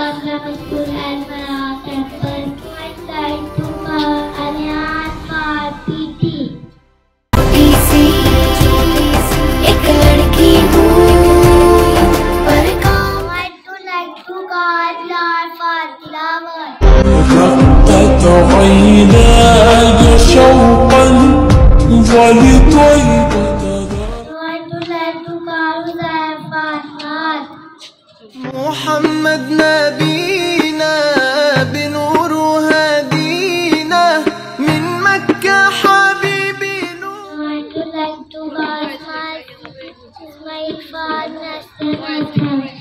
Grammar School and Marala Temple. I like to call Anyan for PT. एक लड़की हूँ पर काम I do like to call Lord for tilawat. رقت عيناي شوقا ولطيبة. I do like to call Huzaifa for Naz. محمد نبينا بنور هدينا من مكة حبيبي نور. I do like to call Ismail for Nasr.